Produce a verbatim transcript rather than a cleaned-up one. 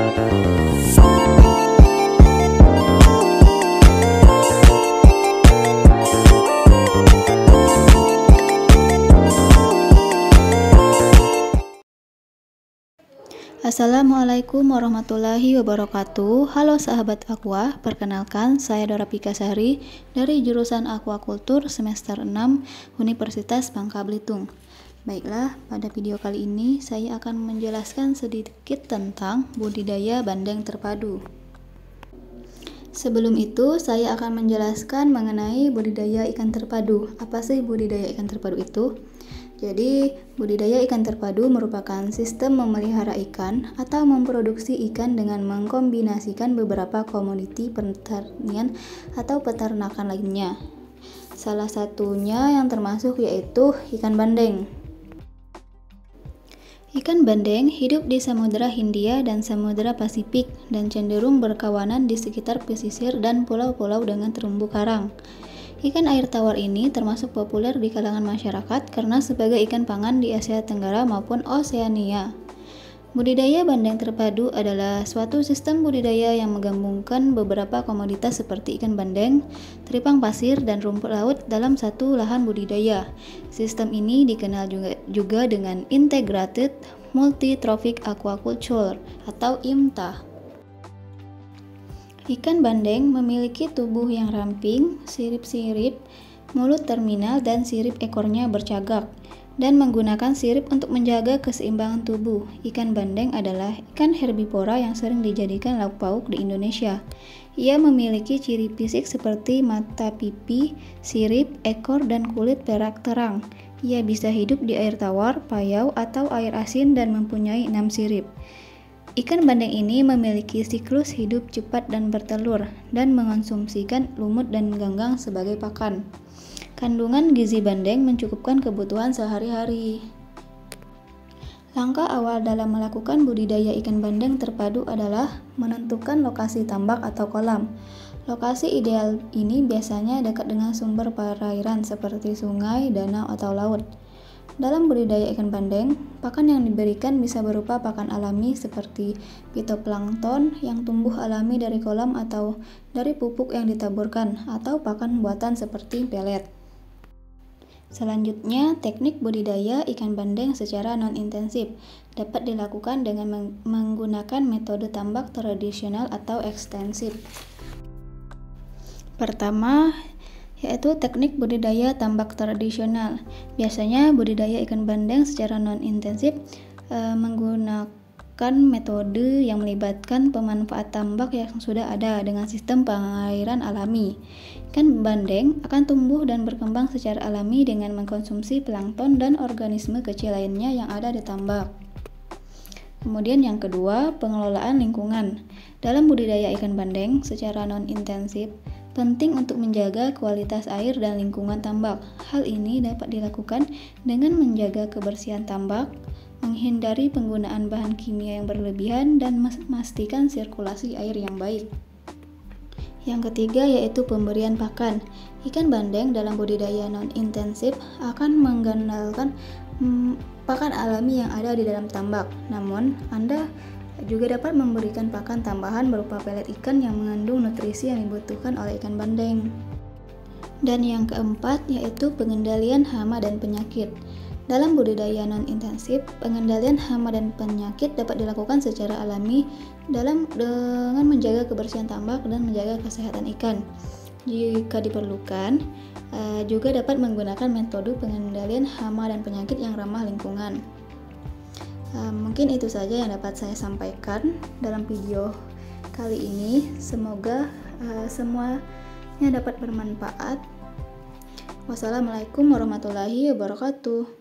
Assalamualaikum warahmatullahi wabarakatuh. Halo sahabat aqua, perkenalkan saya Dora Pikasari dari jurusan Aquakultur semester enam Universitas Bangka Belitung. Baiklah, pada video kali ini saya akan menjelaskan sedikit tentang budidaya bandeng terpadu. Sebelum itu, saya akan menjelaskan mengenai budidaya ikan terpadu. Apa sih budidaya ikan terpadu itu? Jadi, budidaya ikan terpadu merupakan sistem memelihara ikan atau memproduksi ikan dengan mengkombinasikan beberapa komoditi pertanian atau peternakan lainnya. Salah satunya yang termasuk yaitu ikan bandeng. Ikan bandeng hidup di Samudra Hindia dan Samudra Pasifik dan cenderung berkawanan di sekitar pesisir dan pulau-pulau dengan terumbu karang. Ikan air tawar ini termasuk populer di kalangan masyarakat karena sebagai ikan pangan di Asia Tenggara maupun Oseania. Budidaya bandeng terpadu adalah suatu sistem budidaya yang menggabungkan beberapa komoditas seperti ikan bandeng, teripang pasir, dan rumput laut dalam satu lahan budidaya. Sistem ini dikenal juga, juga dengan Integrated Multi-Trophic Aquaculture atau I M T A. Ikan bandeng memiliki tubuh yang ramping, sirip-sirip, mulut terminal, dan sirip ekornya bercagak, dan menggunakan sirip untuk menjaga keseimbangan tubuh. Ikan bandeng adalah ikan herbivora yang sering dijadikan lauk pauk di Indonesia. Ia memiliki ciri fisik seperti mata pipi, sirip, ekor, dan kulit perak terang. Ia bisa hidup di air tawar, payau, atau air asin dan mempunyai enam sirip. Ikan bandeng ini memiliki siklus hidup cepat dan bertelur, dan mengonsumsikan lumut dan ganggang sebagai pakan. Kandungan gizi bandeng mencukupkan kebutuhan sehari-hari. Langkah awal dalam melakukan budidaya ikan bandeng terpadu adalah menentukan lokasi tambak atau kolam. Lokasi ideal ini biasanya dekat dengan sumber perairan seperti sungai, danau, atau laut. Dalam budidaya ikan bandeng, pakan yang diberikan bisa berupa pakan alami seperti fitoplankton yang tumbuh alami dari kolam atau dari pupuk yang ditaburkan, atau pakan buatan seperti pelet. Selanjutnya, teknik budidaya ikan bandeng secara non-intensif dapat dilakukan dengan meng- menggunakan metode tambak tradisional atau ekstensif. Pertama, yaitu teknik budidaya tambak tradisional. Biasanya budidaya ikan bandeng secara non-intensif e, menggunakan metode yang melibatkan pemanfaat tambak yang sudah ada dengan sistem pengairan alami. Ikan bandeng akan tumbuh dan berkembang secara alami dengan mengkonsumsi plankton dan organisme kecil lainnya yang ada di tambak. Kemudian yang kedua, pengelolaan lingkungan. Dalam budidaya ikan bandeng secara non-intensif, penting untuk menjaga kualitas air dan lingkungan tambak. Hal ini dapat dilakukan dengan menjaga kebersihan tambak, menghindari penggunaan bahan kimia yang berlebihan, dan memastikan sirkulasi air yang baik. Yang ketiga yaitu pemberian pakan. Ikan bandeng dalam budidaya non-intensif akan mengandalkan hmm, pakan alami yang ada di dalam tambak. Namun, Anda juga dapat memberikan pakan tambahan berupa pelet ikan yang mengandung nutrisi yang dibutuhkan oleh ikan bandeng. Dan yang keempat yaitu pengendalian hama dan penyakit. Dalam budidaya non-intensif, pengendalian hama dan penyakit dapat dilakukan secara alami dalam dengan menjaga kebersihan tambak dan menjaga kesehatan ikan. Jika diperlukan, juga dapat menggunakan metode pengendalian hama dan penyakit yang ramah lingkungan. Uh, mungkin itu saja yang dapat saya sampaikan dalam video kali ini. Semoga uh, semuanya dapat bermanfaat. Wassalamualaikum warahmatullahi wabarakatuh.